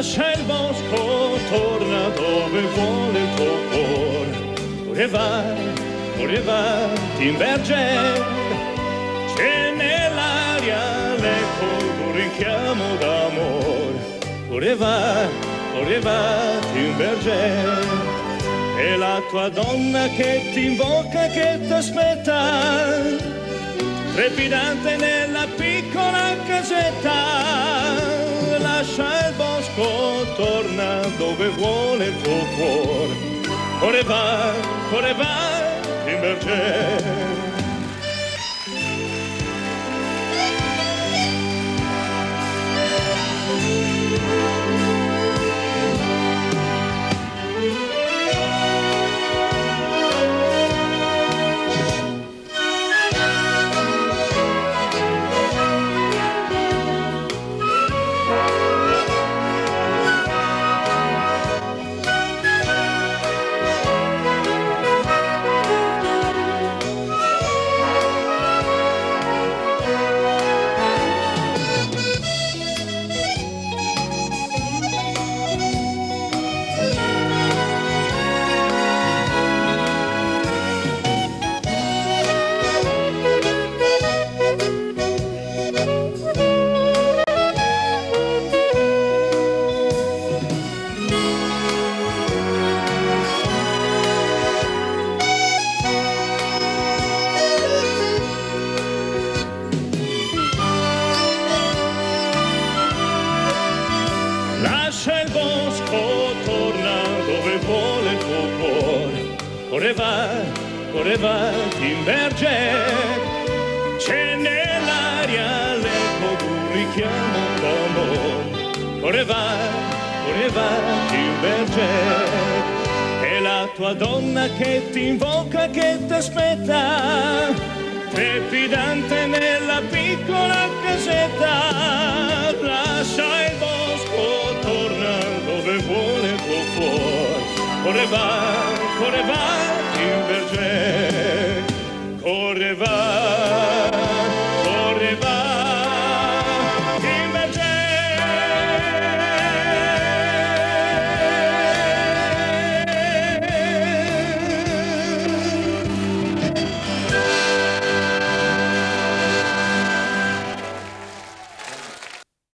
lascia il bosco, torna dove vuole il tuo cuore. Ore va, Timberger, c'è nell'aria l'eco d'un richiamo d'amore. Ore va, Timberger, è la tua donna che ti invoca, che ti aspetta, trepidante nella piccola casetta. Lascia il bosco, torna dove vuole il tuo cuore. Ore va, Timberger. Lascia il bosco, torna dove vuole il tuo cuore. Ore va, Timberger, c'è nell'aria l'eco d'un richiamo d'amore. Ore va, Timberger, è la tua donna che ti invoca, che ti aspetta, trepidante nella piccola casetta. Lascia il bosco, torna dove vuole il tuo cuore. Ore va, Timberger.